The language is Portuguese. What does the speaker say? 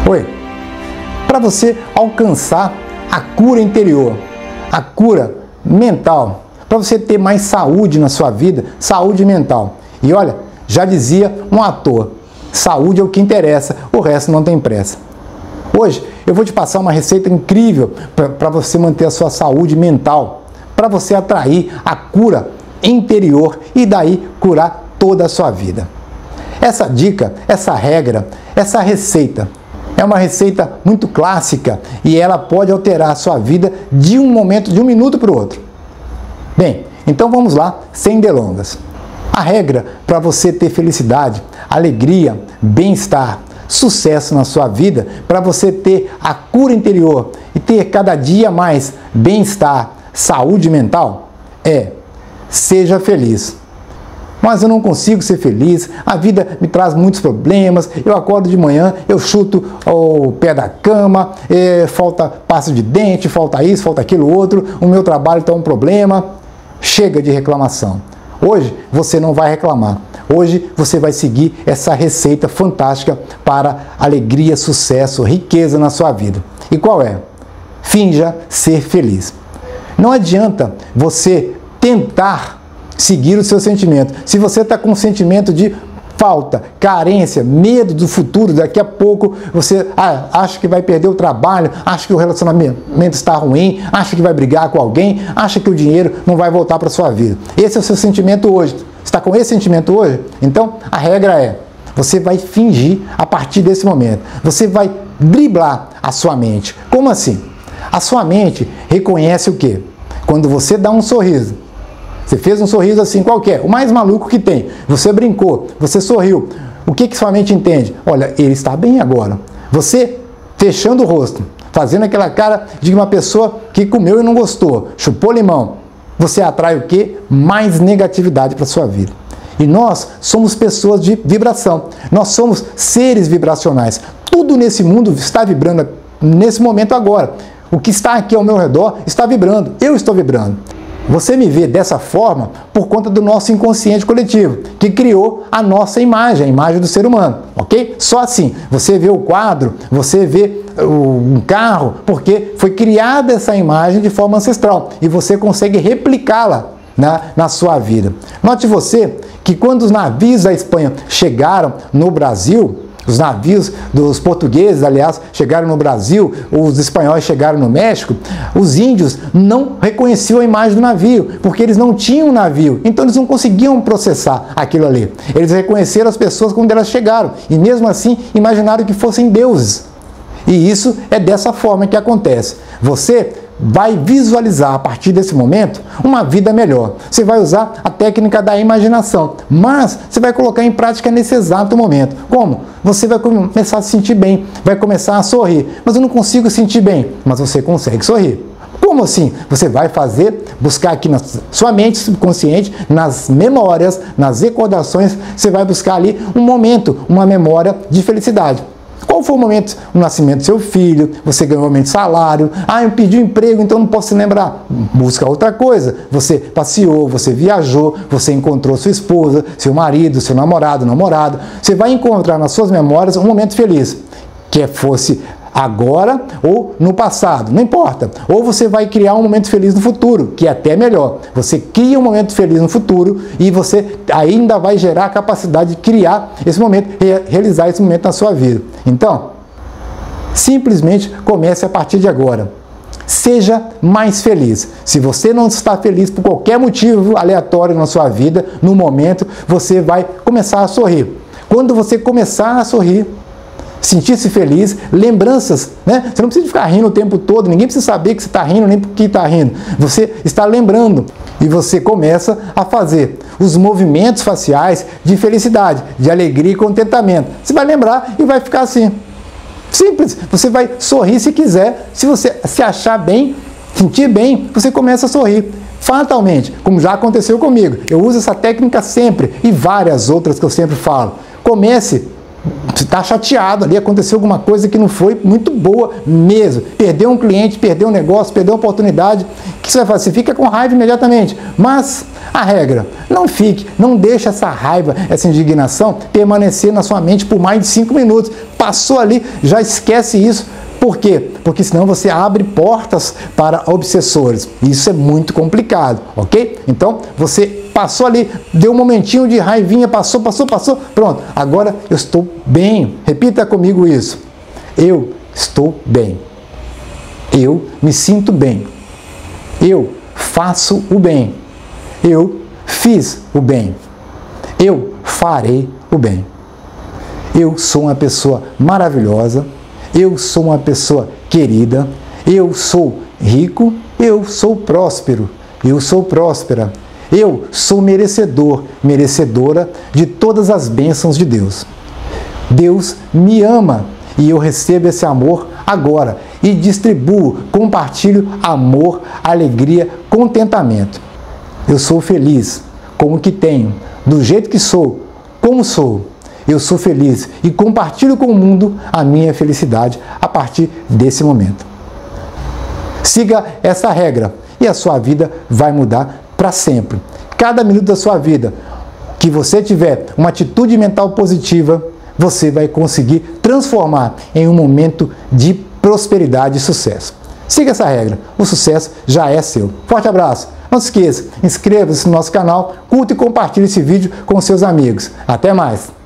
Oi, para você alcançar a cura interior, a cura mental, para você ter mais saúde na sua vida, saúde mental. E olha, já dizia um ator, saúde é o que interessa, o resto não tem pressa. Hoje eu vou te passar uma receita incrível para você manter a sua saúde mental, para você atrair a cura interior e daí curar toda a sua vida. Essa dica, essa regra, essa receita é uma receita muito clássica e ela pode alterar a sua vida de um momento, de um minuto para o outro. Bem, então vamos lá, sem delongas. A regra para você ter felicidade, alegria, bem-estar, sucesso na sua vida, para você ter a cura interior e ter cada dia mais bem-estar, saúde mental, seja feliz. Mas eu não consigo ser feliz, a vida me traz muitos problemas, eu acordo de manhã, eu chuto o pé da cama, falta pasta de dente, falta isso, falta aquilo outro, o meu trabalho está um problema. Chega de reclamação. Hoje você não vai reclamar. Hoje você vai seguir essa receita fantástica para alegria, sucesso, riqueza na sua vida. E qual é? Finja ser feliz. Não adianta você tentar seguir o seu sentimento. Se você está com um sentimento de falta, carência, medo do futuro, daqui a pouco você acha que vai perder o trabalho, acha que o relacionamento está ruim, acha que vai brigar com alguém, acha que o dinheiro não vai voltar para a sua vida. Esse é o seu sentimento hoje. Você está com esse sentimento hoje? Então, a regra é, você vai fingir a partir desse momento. Você vai driblar a sua mente. Como assim? A sua mente reconhece o quê? Quando você dá um sorriso. Você fez um sorriso assim qualquer, o mais maluco que tem. Você brincou, você sorriu. O que sua mente entende? Olha, ele está bem agora. Você fechando o rosto, fazendo aquela cara de uma pessoa que comeu e não gostou, chupou limão. Você atrai o quê? Mais negatividade para a sua vida. E nós somos pessoas de vibração. Nós somos seres vibracionais. Tudo nesse mundo está vibrando nesse momento agora. O que está aqui ao meu redor está vibrando. Eu estou vibrando. Você me vê dessa forma por conta do nosso inconsciente coletivo, que criou a nossa imagem, a imagem do ser humano, ok? Só assim, você vê o quadro, você vê um carro, porque foi criada essa imagem de forma ancestral e você consegue replicá-la na sua vida. Note você que quando os navios da Espanha chegaram no Brasil, os navios dos portugueses, aliás, chegaram no Brasil, os espanhóis chegaram no México, os índios não reconheciam a imagem do navio, porque eles não tinham navio, então eles não conseguiam processar aquilo ali. Eles reconheceram as pessoas quando elas chegaram, e mesmo assim imaginaram que fossem deuses. E isso é dessa forma que acontece. Você vai visualizar a partir desse momento uma vida melhor. Você vai usar a técnica da imaginação, mas você vai colocar em prática nesse exato momento. Como? Você vai começar a se sentir bem, vai começar a sorrir. Mas eu não consigo sentir bem, mas você consegue sorrir. Como assim? Você vai buscar aqui na sua mente subconsciente, nas memórias, nas recordações, você vai buscar ali um momento, uma memória de felicidade. Qual foi o momento? O nascimento do seu filho, você ganhou um aumento de salário, eu pedi um emprego, então não posso se lembrar. Busca outra coisa. Você passeou, você viajou, você encontrou sua esposa, seu marido, seu namorado, namorada. Você vai encontrar nas suas memórias um momento feliz, que fosse agora ou no passado, não importa. Ou você vai criar um momento feliz no futuro, que é até melhor. Você cria um momento feliz no futuro e você ainda vai gerar a capacidade de criar esse momento, realizar esse momento na sua vida. Então, simplesmente comece a partir de agora. Seja mais feliz. Se você não está feliz por qualquer motivo aleatório na sua vida, no momento, você vai começar a sorrir. Quando você começar a sorrir, sentir-se feliz, lembranças, né? Você não precisa ficar rindo o tempo todo, ninguém precisa saber que você está rindo, nem porque está rindo. Você está lembrando e você começa a fazer os movimentos faciais de felicidade, de alegria e contentamento. Você vai lembrar e vai ficar assim. Simples, você vai sorrir se quiser, se você se achar bem, sentir bem, você começa a sorrir. Fatalmente, como já aconteceu comigo. Eu uso essa técnica sempre e várias outras que eu sempre falo. Comece Você está chateado ali, aconteceu alguma coisa que não foi muito boa mesmo. Perdeu um cliente, perdeu um negócio, perdeu uma oportunidade. O que você vai fazer? Você fica com raiva imediatamente. Mas a regra, não deixe essa raiva, essa indignação permanecer na sua mente por mais de 5 minutos. Passou ali, já esquece isso. Por quê? Porque senão você abre portas para obsessores. Isso é muito complicado, ok? Então, você passou ali, deu um momentinho de raivinha, passou, pronto. Agora eu estou bem. Repita comigo isso. Eu estou bem. Eu me sinto bem. Eu faço o bem. Eu fiz o bem. Eu farei o bem. Eu sou uma pessoa maravilhosa. Eu sou uma pessoa querida, eu sou rico, eu sou próspero, eu sou próspera, eu sou merecedor, merecedora de todas as bênçãos de Deus. Deus me ama e eu recebo esse amor agora e distribuo, compartilho amor, alegria, contentamento. Eu sou feliz com o que tenho, do jeito que sou, como sou. Eu sou feliz e compartilho com o mundo a minha felicidade a partir desse momento. Siga essa regra e a sua vida vai mudar para sempre. Cada minuto da sua vida que você tiver uma atitude mental positiva, você vai conseguir transformar em um momento de prosperidade e sucesso. Siga essa regra, o sucesso já é seu. Forte abraço! Não se esqueça, inscreva-se no nosso canal, curta e compartilhe esse vídeo com seus amigos. Até mais!